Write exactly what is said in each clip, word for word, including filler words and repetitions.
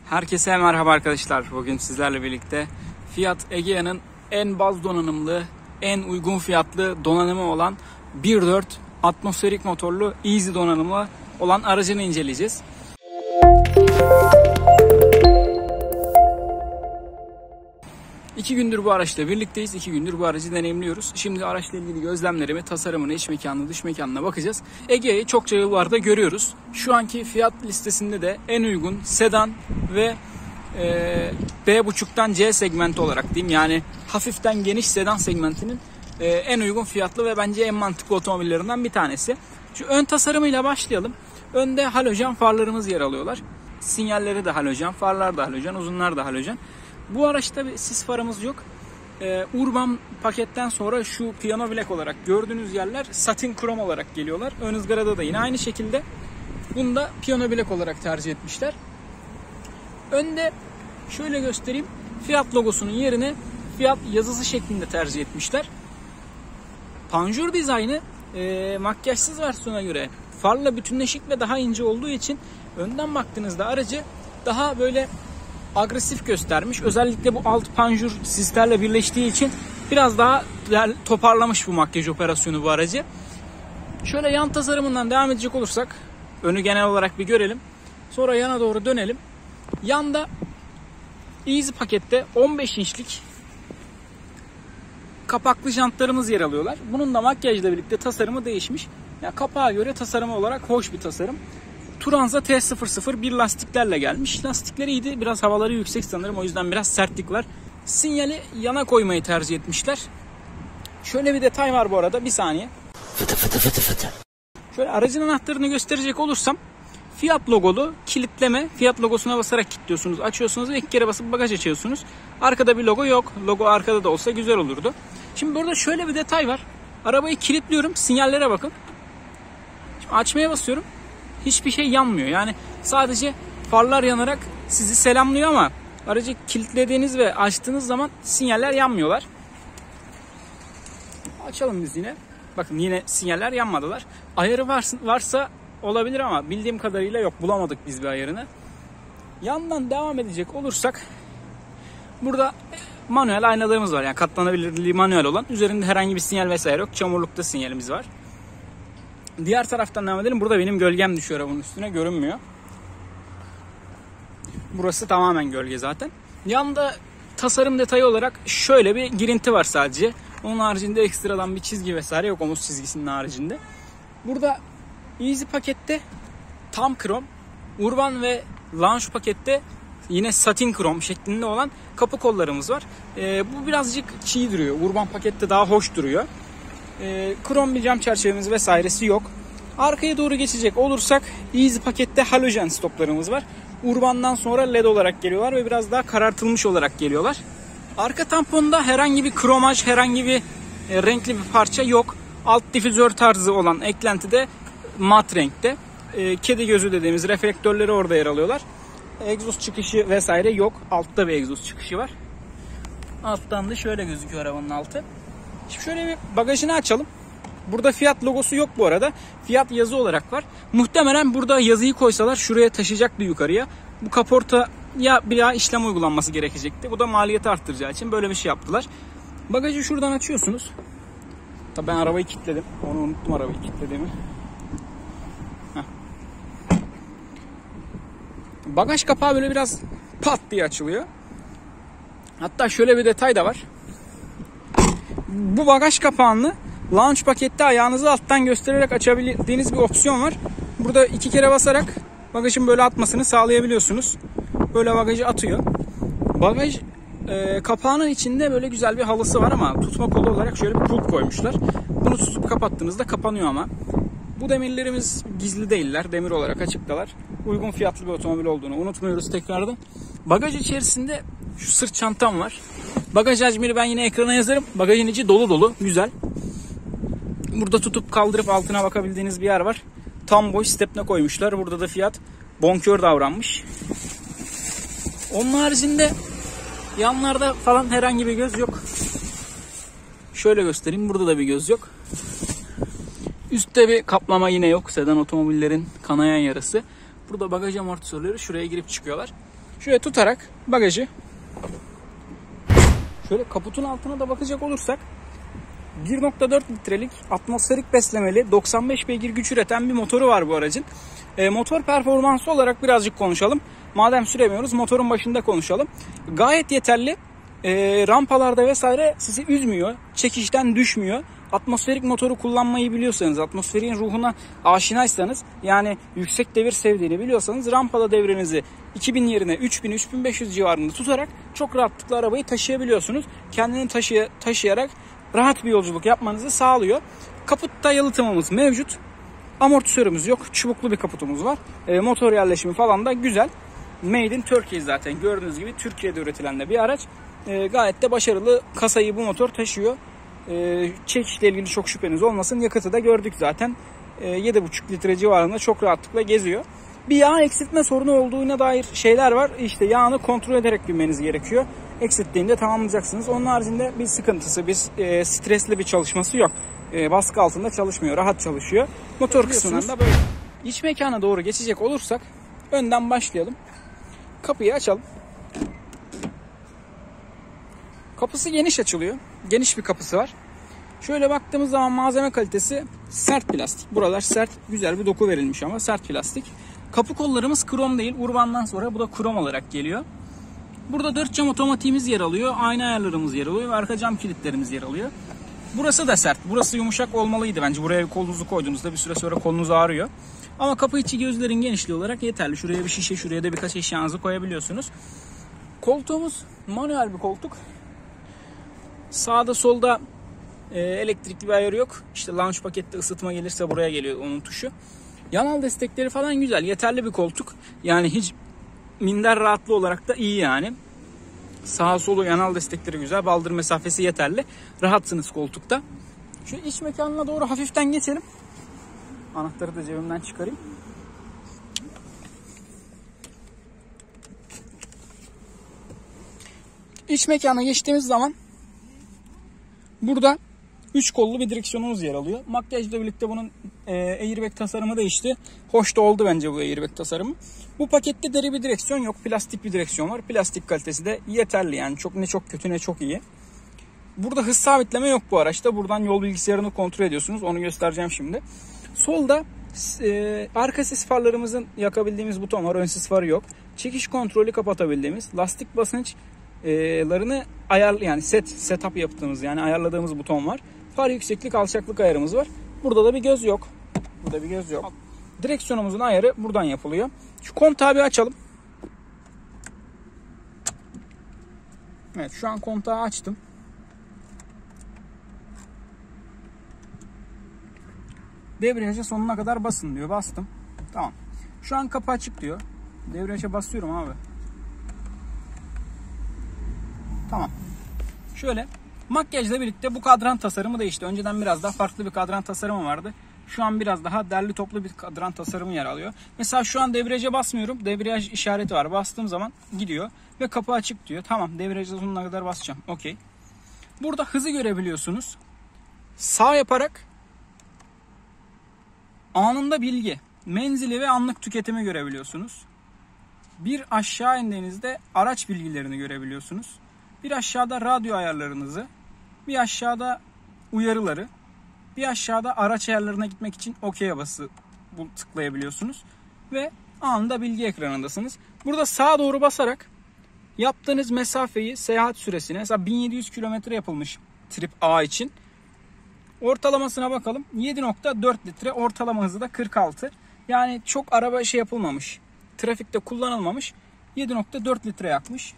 Herkese merhaba arkadaşlar. Bugün sizlerle birlikte Fiat Egea'nın en baz donanımlı, en uygun fiyatlı donanımı olan bir nokta dört atmosferik motorlu Easy donanımlı olan aracını inceleyeceğiz. İki gündür bu araçla birlikteyiz. İki gündür bu aracı deneyimliyoruz. Şimdi araçla ilgili gözlemlerimi, tasarımını, iç mekanına, dış mekanına bakacağız. Egea'yı çokça yıllarda görüyoruz. Şu anki fiyat listesinde de en uygun sedan ve e, B buçuktan C segmenti olarak diyeyim. Yani hafiften geniş sedan segmentinin e, en uygun fiyatlı ve bence en mantıklı otomobillerinden bir tanesi. Şu ön tasarımıyla başlayalım. Önde halojen farlarımız yer alıyorlar. Sinyalleri de halojen, farlar da halojen, uzunlar da halojen. Bu araçta bir sis farımız yok. Ee, Urban paketten sonra şu piyano bilek olarak gördüğünüz yerler satin krom olarak geliyorlar. Ön ızgarada da yine aynı şekilde. Bunu da piyano bilek olarak tercih etmişler. Önde şöyle göstereyim. Fiat logosunun yerine Fiat yazısı şeklinde tercih etmişler. Panjur dizaynı e, makyajsız versiyona göre farla bütünleşik ve daha ince olduğu için önden baktığınızda aracı daha böyle agresif göstermiş. Özellikle bu alt panjur sislerle birleştiği için biraz daha toparlamış bu makyaj operasyonu bu aracı. Şöyle yan tasarımından devam edecek olursak önü genel olarak bir görelim. Sonra yana doğru dönelim. Yanda Easy pakette on beş inçlik kapaklı jantlarımız yer alıyorlar. Bunun da makyajla birlikte tasarımı değişmiş. Ya kapağa göre tasarım olarak hoş bir tasarım. Turanza T sıfır sıfır bir lastiklerle gelmiş. Lastikleri iyiydi. Biraz havaları yüksek sanırım. O yüzden biraz sertlik var. Sinyali yana koymayı tercih etmişler. Şöyle bir detay var bu arada. Bir saniye. Fıtı fıtı fıtı fıtı. Şöyle aracın anahtarını gösterecek olursam Fiat logolu kilitleme. Fiat logosuna basarak kilitliyorsunuz. Açıyorsunuz ve iki kere basıp bagaj açıyorsunuz. Arkada bir logo yok. Logo arkada da olsa güzel olurdu. Şimdi burada şöyle bir detay var. Arabayı kilitliyorum. Sinyallere bakın. Şimdi açmaya basıyorum. Hiçbir şey yanmıyor. Yani sadece farlar yanarak sizi selamlıyor ama aracı kilitlediğiniz ve açtığınız zaman sinyaller yanmıyorlar. Açalım biz yine. Bakın yine sinyaller yanmadılar. Ayarı varsa, varsa olabilir ama bildiğim kadarıyla yok. Bulamadık biz bir ayarını. Yandan devam edecek olursak burada manuel aynalarımız var. Yani katlanabilirliği manuel olan. Üzerinde herhangi bir sinyal vesaire yok. Çamurlukta sinyalimiz var. Diğer taraftan devam edelim. Burada benim gölgem düşüyor arabanın üstüne. Görünmüyor. Burası tamamen gölge zaten. Yanında tasarım detayı olarak şöyle bir girinti var sadece. Onun haricinde ekstradan bir çizgi vesaire yok. Omuz çizgisinin haricinde. Burada Easy pakette tam krom. Urban ve Lounge pakette yine satin krom şeklinde olan kapı kollarımız var. Ee, bu birazcık çiğ duruyor. Urban pakette daha hoş duruyor. E, krom bir cam çerçevemiz vesairesi yok. Arkaya doğru geçecek olursak Easy pakette halojen stoplarımız var. Urban'dan sonra led olarak geliyorlar ve biraz daha karartılmış olarak geliyorlar. Arka tamponda herhangi bir kromaj, herhangi bir e, renkli bir parça yok. Alt difüzör tarzı olan eklenti de mat renkte. E, kedi gözü dediğimiz reflektörleri orada yer alıyorlar. Egzoz çıkışı vesaire yok. Altta bir egzoz çıkışı var. Alttan da şöyle gözüküyor arabanın altı. Şimdi şöyle bir bagajını açalım. Burada Fiat logosu yok bu arada. Fiat yazı olarak var. Muhtemelen burada yazıyı koysalar şuraya taşıyacaktı yukarıya. Bu kaportaya bir daha işlem uygulanması gerekecekti. Bu da maliyeti arttıracağı için böyle bir şey yaptılar. Bagajı şuradan açıyorsunuz. Tabii ben arabayı kilitledim. Onu unuttum arabayı kilitlediğimi. Heh. Bagaj kapağı böyle biraz pat diye açılıyor. Hatta şöyle bir detay da var. Bu bagaj kapağını Lounge pakette ayağınızı alttan göstererek açabildiğiniz bir opsiyon var. Burada iki kere basarak bagajın böyle atmasını sağlayabiliyorsunuz. Böyle bagajı atıyor. Bagaj e, kapağının içinde böyle güzel bir halısı var ama tutma kolu olarak şöyle bir kulp koymuşlar. Bunu tutup kapattığınızda kapanıyor ama. Bu demirlerimiz gizli değiller. Demir olarak açıktalar. Uygun fiyatlı bir otomobil olduğunu unutmuyoruz tekrardan. Bagaj içerisinde şu sırt çantam var. Bagaj hacmini ben yine ekrana yazarım. Bagajın içi dolu dolu. Güzel. Burada tutup kaldırıp altına bakabildiğiniz bir yer var. Tam boy stepne koymuşlar. Burada da Fiat bonkör davranmış. Onun haricinde yanlarda falan herhangi bir göz yok. Şöyle göstereyim. Burada da bir göz yok. Üstte bir kaplama yine yok. Sedan otomobillerin kanayan yarası. Burada bagaj amortisörleri şuraya girip çıkıyorlar. Şöyle tutarak bagajı, şöyle kaputun altına da bakacak olursak bir nokta dört litrelik atmosferik beslemeli doksan beş beygir güç üreten bir motoru var bu aracın. E, motor performansı olarak birazcık konuşalım. Madem süremiyoruz, motorun başında konuşalım. Gayet yeterli. E, rampalarda vesaire sizi üzmüyor. Çekişten düşmüyor. Atmosferik motoru kullanmayı biliyorsanız, atmosferin ruhuna aşinaysanız, yani yüksek devir sevdiğini biliyorsanız rampada devrenizi iki bin yerine üç bin üç bin beş yüz civarında tutarak çok rahatlıkla arabayı taşıyabiliyorsunuz. Kendini taşı taşıyarak rahat bir yolculuk yapmanızı sağlıyor. Kaputta yalıtımımız mevcut. Amortisörümüz yok. Çubuklu bir kaputumuz var. E, motor yerleşimi falan da güzel. Made in Turkey zaten. Gördüğünüz gibi Türkiye'de üretilen de bir araç. E, gayet de başarılı. Kasayı bu motor taşıyor. E, çekişle ilgili çok şüpheniz olmasın. Yakıtı da gördük zaten. E, yedi buçuk litre civarında çok rahatlıkla geziyor. Bir yağ eksiltme sorunu olduğuna dair şeyler var. İşte yağını kontrol ederek binmeniz gerekiyor. Eksilttiğinde tamamlayacaksınız. Onun haricinde bir sıkıntısı, bir e, stresli bir çalışması yok. E, baskı altında çalışmıyor. Rahat çalışıyor. Motor kısmından da böyle. İç mekana doğru geçecek olursak önden başlayalım. Kapıyı açalım. Kapısı geniş açılıyor. Geniş bir kapısı var. Şöyle baktığımız zaman malzeme kalitesi sert plastik. Buralar sert, güzel bir doku verilmiş ama sert plastik. Kapı kollarımız krom değil. Urban'dan sonra bu da krom olarak geliyor. Burada dört cam otomatiğimiz yer alıyor. Ayna ayarlarımız yer alıyor ve arka cam kilitlerimiz yer alıyor. Burası da sert. Burası yumuşak olmalıydı bence. Buraya kolunuzu koyduğunuzda bir süre sonra kolunuz ağrıyor. Ama kapı içi gözlerin genişliği olarak yeterli. Şuraya bir şişe, şuraya da birkaç eşyanızı koyabiliyorsunuz. Koltuğumuz manuel bir koltuk. Sağda solda e, elektrikli bir ayarı yok. İşte launch pakette ısıtma gelirse buraya geliyor onun tuşu. Yanal destekleri falan güzel. Yeterli bir koltuk. Yani hiç minder rahatlığı olarak da iyi yani. Sağa solu yanal destekleri güzel. Baldır mesafesi yeterli. Rahatsınız koltukta. Şu iç mekanına doğru hafiften geçelim. Anahtarı da cebimden çıkarayım. İç mekana geçtiğimiz zaman burada üç kollu bir direksiyonumuz yer alıyor. Makyajla birlikte bunun e, airbag tasarımı değişti. Hoş da oldu bence bu airbag tasarımı. Bu pakette deri bir direksiyon yok. Plastik bir direksiyon var. Plastik kalitesi de yeterli yani. Çok ne çok kötü ne çok iyi. Burada hız sabitleme yok bu araçta. Buradan yol bilgisayarını kontrol ediyorsunuz. Onu göstereceğim şimdi. Solda e, arka sis farlarımızın yakabildiğimiz buton var. Ön sis farı yok. Çekiş kontrolü kapatabildiğimiz, lastik basınçlarını ayar yani set setup yaptığımız yani ayarladığımız buton var. Far yükseklik alçaklık ayarımız var. Burada da bir göz yok. Burada bir göz yok. Direksiyonumuzun ayarı buradan yapılıyor. Şu kontağı bir açalım. Evet, şu an kontağı açtım. Debriyaja sonuna kadar basın diyor. Bastım. Tamam. Şu an kapı açık diyor. Debriyaja basıyorum abi. Tamam. Şöyle makyajla birlikte bu kadran tasarımı değişti. Önceden biraz daha farklı bir kadran tasarımı vardı. Şu an biraz daha derli toplu bir kadran tasarımı yer alıyor. Mesela şu an debriyaja basmıyorum. Debriyaj işareti var. Bastığım zaman gidiyor. Ve kapı açık diyor. Tamam, debriyaja sonuna kadar basacağım. Okey. Burada hızı görebiliyorsunuz. Sağ yaparak anında bilgi, menzili ve anlık tüketimi görebiliyorsunuz. Bir aşağı indiğinizde araç bilgilerini görebiliyorsunuz. Bir aşağıda radyo ayarlarınızı, bir aşağıda uyarıları, bir aşağıda araç ayarlarına gitmek için OK'ye bası tıklayabiliyorsunuz. Ve anında bilgi ekranındasınız. Burada sağa doğru basarak yaptığınız mesafeyi, seyahat süresini, mesela bin yedi yüz kilometre yapılmış trip A için. Ortalamasına bakalım. yedi nokta dört litre, ortalama hızı da kırk altı. Yani çok araba şey yapılmamış. Trafikte kullanılmamış. yedi nokta dört litre yakmış.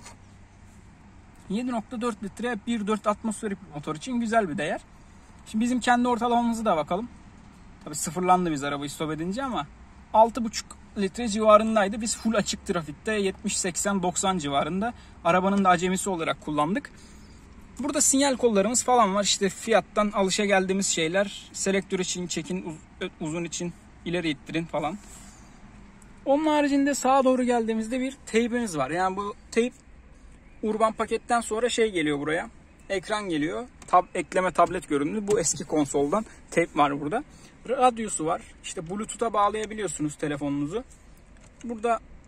yedi nokta dört litre bir nokta dört atmosferik motor için güzel bir değer. Şimdi bizim kendi ortalamamızı da bakalım. Tabii sıfırlandı biz arabayı stop edince ama altı buçuk litre civarındaydı. Biz full açık trafikte yetmiş seksen doksan civarında arabanın da acemisi olarak kullandık. Burada sinyal kollarımız falan var. İşte Fiat'tan alışageldiğimiz şeyler. Selektör için çekin, uzun için ileri ittirin falan. Onun haricinde sağa doğru geldiğimizde bir teybimiz var. Yani bu teyp Urban paketten sonra şey geliyor buraya. Ekran geliyor. Tab ekleme tablet görünümlü. Bu eski konsoldan teyp var burada. Radyosu var. İşte Bluetooth'a bağlayabiliyorsunuz telefonunuzu. Burada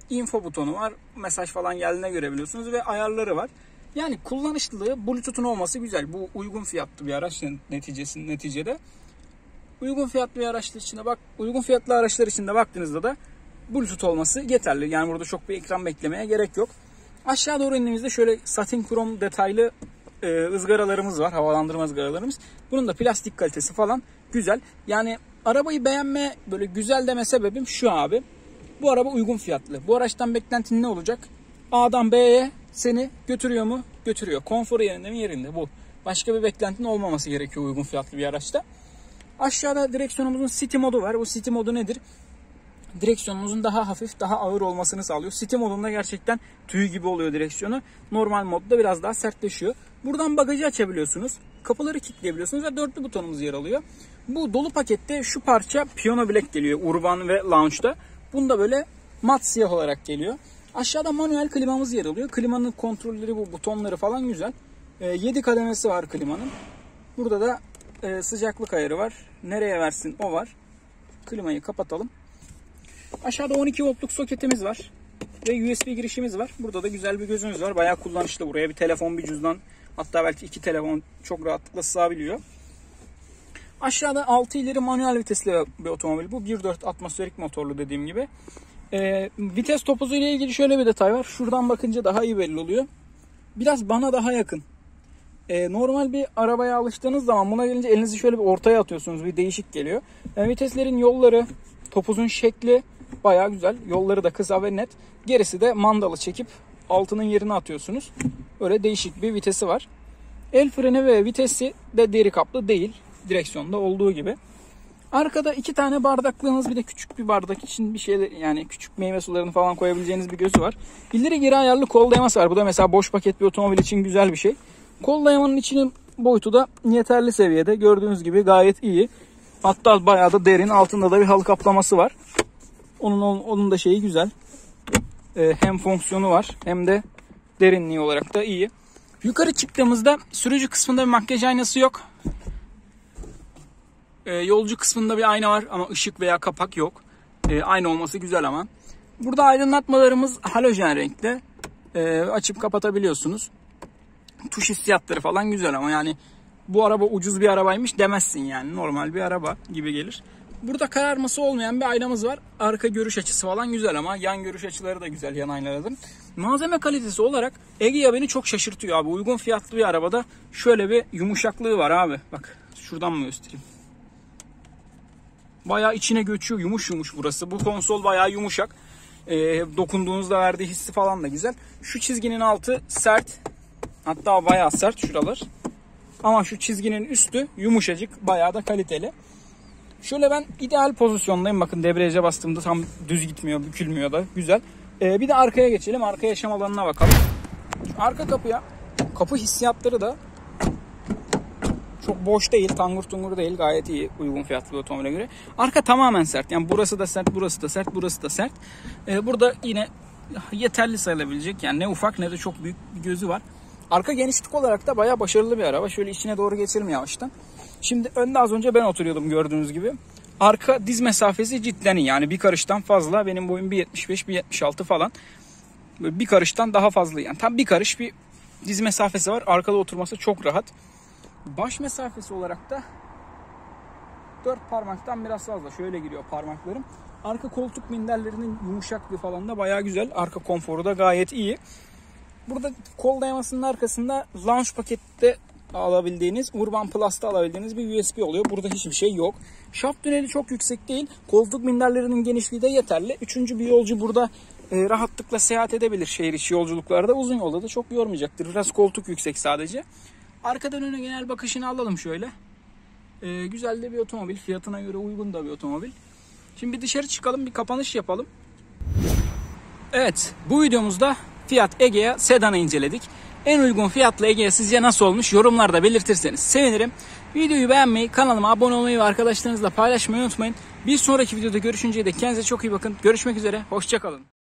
info butonu var. Mesaj falan geldiğinde görebiliyorsunuz ve ayarları var. Yani kullanışlılığı, Bluetooth'un olması güzel. Bu uygun fiyatlı bir araç neticesinde neticede. Uygun fiyatlı bir araçlar içinde bak, uygun fiyatlı araçlar içinde baktığınızda da Bluetooth olması yeterli. Yani burada çok bir ekran beklemeye gerek yok. Aşağı doğru indiğimizde şöyle satin krom detaylı e, ızgaralarımız var. Havalandırma ızgaralarımız. Bunun da plastik kalitesi falan güzel. Yani arabayı beğenme, böyle güzel deme sebebim şu abi. Bu araba uygun fiyatlı. Bu araçtan beklentin ne olacak? A'dan B'ye seni götürüyor mu? Götürüyor. Konforu yerinde mi? Yerinde. Bu. Başka bir beklentin olmaması gerekiyor uygun fiyatlı bir araçta. Aşağıda direksiyonumuzun City modu var. Bu City modu nedir? Direksiyonumuzun daha hafif, daha ağır olmasını sağlıyor. City modunda gerçekten tüy gibi oluyor direksiyonu. Normal modda biraz daha sertleşiyor. Buradan bagajı açabiliyorsunuz. Kapıları kilitleyebiliyorsunuz ve dörtlü butonumuz yer alıyor. Bu dolu pakette şu parça Piyano Black geliyor. Urban ve Lounge'da. Bunda böyle mat siyah olarak geliyor. Aşağıda manuel klimamız yer alıyor. Klimanın kontrolleri, bu butonları falan güzel. yedi kademesi var klimanın. Burada da e, sıcaklık ayarı var. Nereye versin o var. Klimayı kapatalım. Aşağıda on iki voltluk soketimiz var. Ve U S B girişimiz var. Burada da güzel bir gözümüz var. Bayağı kullanışlı. Buraya bir telefon, bir cüzdan, hatta belki iki telefon çok rahatlıkla sığabiliyor. Aşağıda altı ileri manuel vitesli bir otomobil bu. bir nokta dört atmosferik motorlu dediğim gibi. Ee, vites topuzu ile ilgili şöyle bir detay var. Şuradan bakınca daha iyi belli oluyor. Biraz bana daha yakın. Ee, normal bir arabaya alıştığınız zaman buna gelince elinizi şöyle bir ortaya atıyorsunuz. Bir değişik geliyor. Yani viteslerin yolları, topuzun şekli bayağı güzel. Yolları da kısa ve net. Gerisi de mandalı çekip altının yerine atıyorsunuz. Öyle değişik bir vitesi var. El freni ve vitesi de deri kaplı değil. Direksiyonda olduğu gibi. Arkada iki tane bardaklığınız, bir de küçük bir bardak için bir şeyler, yani küçük meyve sularını falan koyabileceğiniz bir gözü var. İleri geri ayarlı kol dayaması var. Bu da mesela boş paket bir otomobil için güzel bir şey. Kol dayamanın içinin boyutu da yeterli seviyede. Gördüğünüz gibi gayet iyi. Hatta bayağı da derin. Altında da bir halı kaplaması var. Onun onun da şeyi güzel. Ee, hem fonksiyonu var hem de derinliği olarak da iyi. Yukarı çıktığımızda sürücü kısmında bir makyaj aynası yok. Ee, yolcu kısmında bir ayna var ama ışık veya kapak yok. Ee, ayna olması güzel ama. Burada aydınlatmalarımız halojen renkte. Ee, açıp kapatabiliyorsunuz. Tuş hissiyatları falan güzel ama yani bu araba ucuz bir arabaymış demezsin yani. Normal bir araba gibi gelir. Burada kararması olmayan bir aynamız var. Arka görüş açısı falan güzel ama yan görüş açıları da güzel, yan aynaların. Malzeme kalitesi olarak Egea beni çok şaşırtıyor abi. Uygun fiyatlı bir arabada şöyle bir yumuşaklığı var abi. Bak şuradan mı göstereyim? Bayağı içine göçüyor, yumuş yumuş burası. Bu konsol bayağı yumuşak. E, dokunduğunuzda verdiği hissi falan da güzel. Şu çizginin altı sert. Hatta bayağı sert şuralar. Ama şu çizginin üstü yumuşacık, bayağı da kaliteli. Şöyle ben ideal pozisyondayım. Bakın debriyaja bastığımda tam düz gitmiyor, bükülmüyor da güzel. Ee, bir de arkaya geçelim. Arka yaşam alanına bakalım. Şu arka kapıya, kapı hissiyatları da çok boş değil, tangur tungur değil. Gayet iyi uygun fiyatlı bir otomobile göre. Arka tamamen sert. Yani burası da sert, burası da sert, burası da sert. Ee, burada yine yeterli sayılabilecek. Yani ne ufak ne de çok büyük bir gözü var. Arka genişlik olarak da bayağı başarılı bir araba. Şöyle içine doğru geçelim yavaştan. Şimdi önde az önce ben oturuyordum gördüğünüz gibi. Arka diz mesafesi cidden iyi. Yani bir karıştan fazla. Benim boyum bir yetmiş beş, bir yetmiş altı falan. Böyle bir karıştan daha fazla. Yani tam bir karış bir diz mesafesi var. Arkada oturması çok rahat. Baş mesafesi olarak da dört parmaktan biraz fazla. Şöyle giriyor parmaklarım. Arka koltuk minderlerinin yumuşaklığı falan da bayağı güzel. Arka konforu da gayet iyi. Burada kol dayamasının arkasında Lounge pakette alabildiğiniz, Urban Plus'ta alabildiğiniz bir U S B oluyor. Burada hiçbir şey yok. Şaft tüneli çok yüksek değil. Koltuk minderlerinin genişliği de yeterli. Üçüncü bir yolcu burada e, rahatlıkla seyahat edebilir şehir içi yolculuklarda. Uzun yolda da çok yormayacaktır. Biraz koltuk yüksek sadece. Arkadan öne genel bakışını alalım şöyle. E, güzel de bir otomobil. Fiyatına göre uygun da bir otomobil. Şimdi bir dışarı çıkalım, bir kapanış yapalım. Evet, bu videomuzda Fiat Egea sedanı inceledik. En uygun fiyatlı Egea sizce nasıl olmuş? Yorumlarda belirtirseniz sevinirim. Videoyu beğenmeyi, kanalıma abone olmayı ve arkadaşlarınızla paylaşmayı unutmayın. Bir sonraki videoda görüşünceye dek kendinize çok iyi bakın. Görüşmek üzere, hoşça kalın.